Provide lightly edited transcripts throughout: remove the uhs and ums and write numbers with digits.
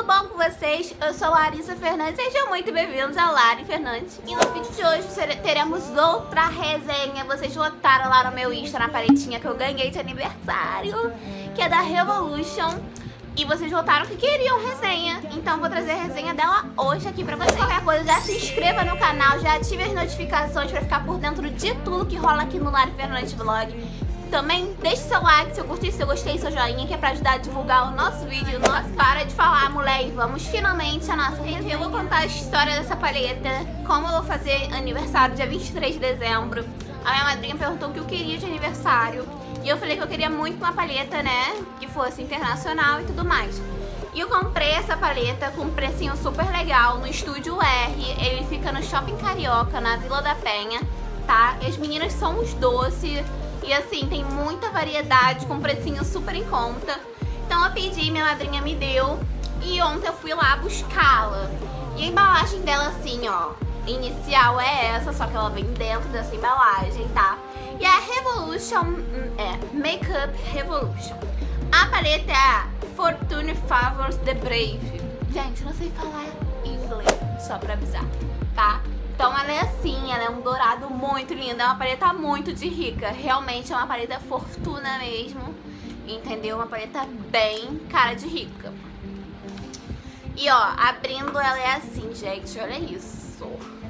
tudo bom com vocês? Eu sou Larissa Fernandes, sejam muito bem-vindos ao Lari Fernandes. E no vídeo de hoje teremos outra resenha. Vocês votaram lá no meu Insta, na paletinha que eu ganhei de aniversário, que é da Revolution. E vocês votaram que queriam resenha, então vou trazer a resenha dela hoje aqui pra vocês. Qualquer coisa, já se inscreva no canal, já ative as notificações pra ficar por dentro de tudo que rola aqui no Lari Fernandes Vlog. Também deixe seu like se eu curti, se eu gostei, seu joinha, que é pra ajudar a divulgar o nosso vídeo. Nossa, para de falar, mulher, e vamos finalmente a nossa resenha. Eu vou contar a história dessa paleta, como eu vou fazer aniversário dia 23 de dezembro. A minha madrinha perguntou o que eu queria de aniversário. E eu falei que eu queria muito uma paleta, né, que fosse internacional e tudo mais. E eu comprei essa paleta com um precinho super legal no Estúdio R. Ele fica no Shopping Carioca, na Vila da Penha, tá? E as meninas são os doces. E assim, tem muita variedade com precinho super em conta. Então eu pedi, minha madrinha me deu. E ontem eu fui lá buscá-la. E a embalagem dela assim, ó, inicial é essa, só que ela vem dentro dessa embalagem, tá? E a Revolution, Makeup Revolution. A paleta é a Fortune Favors the Brave. Gente, não sei falar inglês, só pra avisar, tá? Então ela é assim, ela é um dourado muito lindo, é uma paleta muito de rica. Realmente é uma paleta fortuna mesmo, entendeu? Uma paleta bem cara de rica. E ó, abrindo ela é assim, gente, olha isso.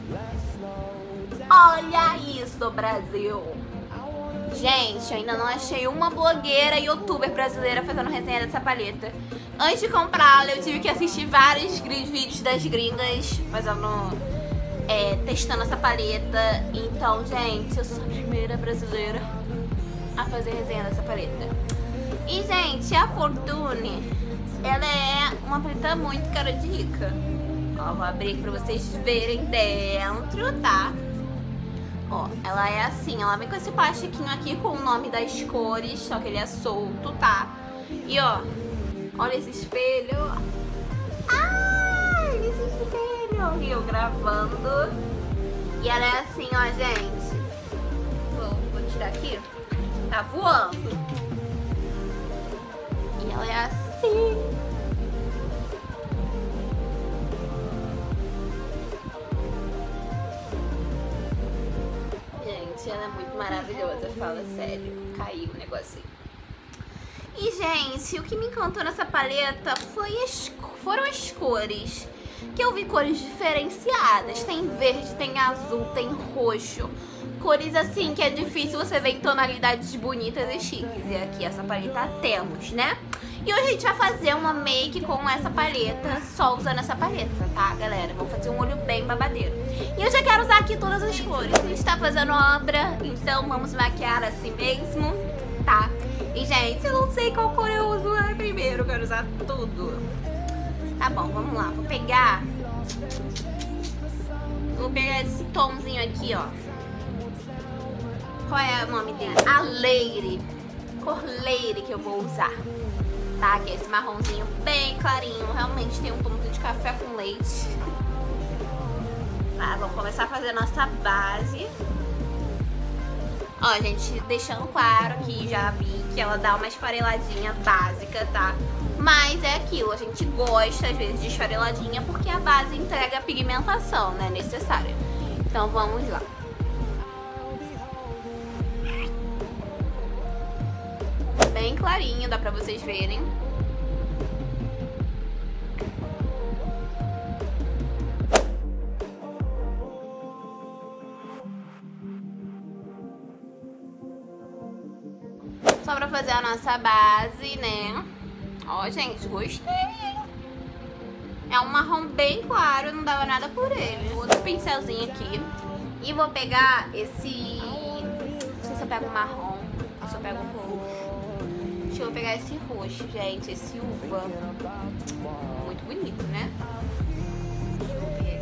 Olha isso, Brasil. Gente, eu ainda não achei uma blogueira e youtuber brasileira fazendo resenha dessa paleta. Antes de comprá-la, eu tive que assistir vários vídeos das gringas fazendo, testando essa paleta. Então, gente, eu sou a primeira brasileira a fazer resenha dessa paleta. E, gente, a Fortune, ela é uma paleta muito cara de rica. Ó, vou abrir pra vocês verem dentro, tá? Ó, ela é assim, ela vem com esse plastiquinho aqui com o nome das cores, só que ele é solto, tá? E ó, olha esse espelho. Ai, esse espelho. E eu gravando. E ela é assim, ó, gente. Vou tirar aqui. Tá voando. E ela é assim. Ela é muito maravilhosa, fala sério. Caiu o negocinho. E, gente, o que me encantou nessa paleta foram as cores. Que eu vi cores diferenciadas. Tem verde, tem azul, tem roxo. Cores assim que é difícil você ver em tonalidades bonitas e chiques. E aqui essa paleta temos, né? E hoje a gente vai fazer uma make com essa paleta, só usando essa paleta, tá, galera? Vamos fazer um olho bem babadeiro. E eu já quero usar aqui todas as cores. A gente tá fazendo obra, então vamos maquiar assim mesmo, tá? E, gente, eu não sei qual cor eu uso primeiro, eu quero usar tudo. Tá bom, vamos lá. Vou pegar esse tomzinho aqui, ó. Qual é o nome dele? A Leire. Cor Leire que eu vou usar. Tá, que é esse marronzinho bem clarinho. Realmente tem um tom de café com leite. Tá, vamos começar a fazer a nossa base. Ó, gente, deixando claro que já vi que ela dá uma esfareladinha básica, tá? Mas é aquilo, a gente gosta às vezes de esfareladinha porque a base entrega a pigmentação, né, necessária. Então vamos lá. Bem clarinho, dá pra vocês verem. Só pra fazer a nossa base, né? Ó, gente, gostei, hein? É um marrom bem claro, não dava nada por ele. Outro pincelzinho aqui. E vou pegar esse... Não sei se eu pego um marrom ou se eu pego um roxo. Deixa eu pegar esse roxo, gente. Esse uva. Muito bonito, né? Deixa eu ver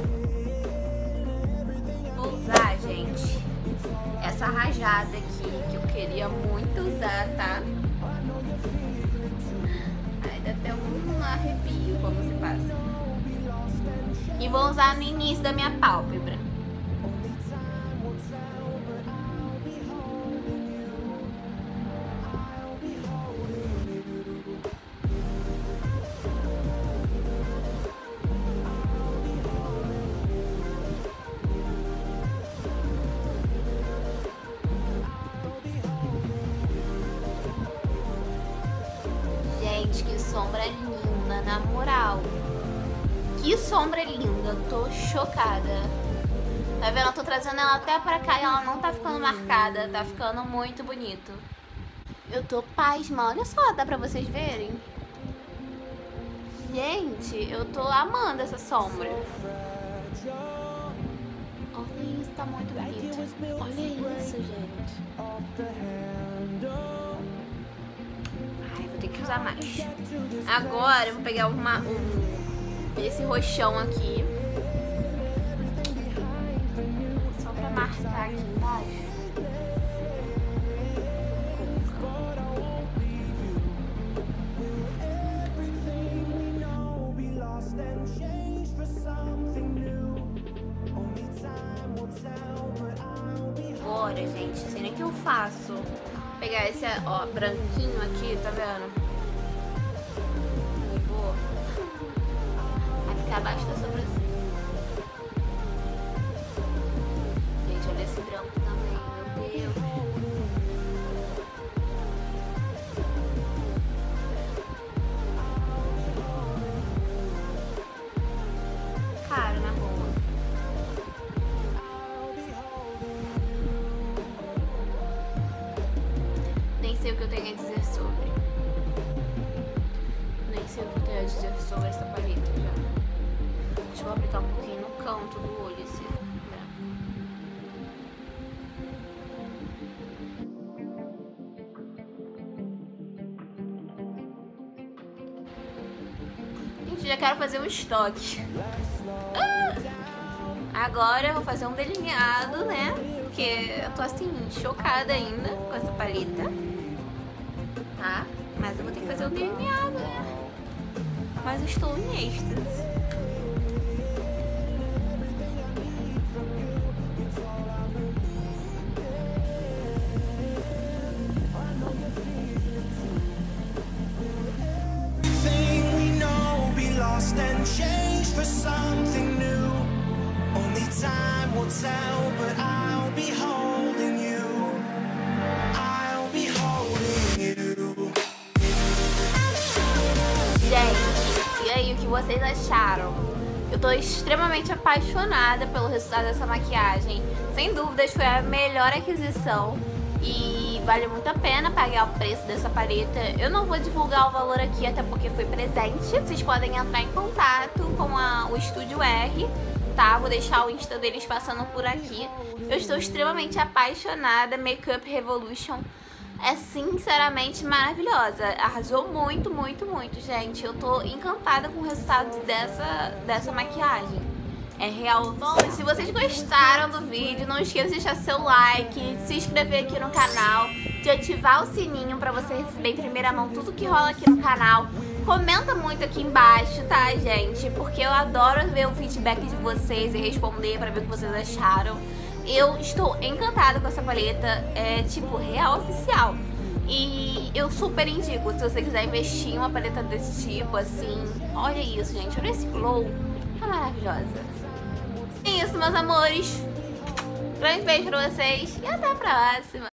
esse. Vou usar, gente, essa rajada aqui, que eu queria muito usar, tá? Aí dá até um arrepio quando se passa. E vou usar no início da minha pálpebra. Gente, que sombra linda, na moral. Que sombra linda, tô chocada. Tá vendo? Eu tô trazendo ela até pra cá e ela não tá ficando marcada. Tá ficando muito bonito. Eu tô pasma, olha só, dá pra vocês verem. Gente, eu tô amando essa sombra. Olha isso, tá muito bonito. Olha isso, gente. Ai, vou ter que usar mais. Agora eu vou pegar esse roxão aqui. Só pra marcar aqui embaixo. Agora, gente, sei nem o que eu faço. Vou pegar esse, ó, branquinho aqui, tá vendo? E vou... Vai ficar abaixo da sobrancelha. Gente, olha esse branco também, meu Deus. Cara, na boa. Nem sei o que eu tenho a dizer sobre. Nem sei o que eu tenho a dizer sobre essa paleta já. Deixa eu aplicar um pouquinho no canto do olho esse branco. Gente, já quero fazer um estoque. Agora eu vou fazer um delineado, né? Porque eu tô assim, chocada ainda com essa paleta. Tá? Mas eu vou ter que fazer um delineado, né? Mas eu estou em êxtase. And change for something new. Only time will tell, but I'll be holding you. I'll be holding you. Gente, e aí, o que vocês acharam? Eu tô extremamente apaixonada pelo resultado dessa maquiagem. Sem dúvidas, foi a melhor aquisição. E vale muito a pena pagar o preço dessa paleta. Eu não vou divulgar o valor aqui, até porque foi presente. Vocês podem entrar em contato com o Estúdio R, tá? Vou deixar o Insta deles passando por aqui. Eu estou extremamente apaixonada. Makeup Revolution é sinceramente maravilhosa. Arrasou muito, muito, muito, gente. Eu tô encantada com o resultado dessa maquiagem. É real. Bom, se vocês gostaram do vídeo, não esqueça de deixar seu like, de se inscrever aqui no canal, de ativar o sininho pra você receber em primeira mão tudo que rola aqui no canal. Comenta muito aqui embaixo, tá, gente? Porque eu adoro ver o feedback de vocês e responder pra ver o que vocês acharam. Eu estou encantada com essa paleta, é tipo real oficial. E eu super indico, se você quiser investir em uma paleta desse tipo, assim, olha isso, gente, olha esse glow, tá maravilhosa. É isso, meus amores. Grande beijo pra vocês e até a próxima.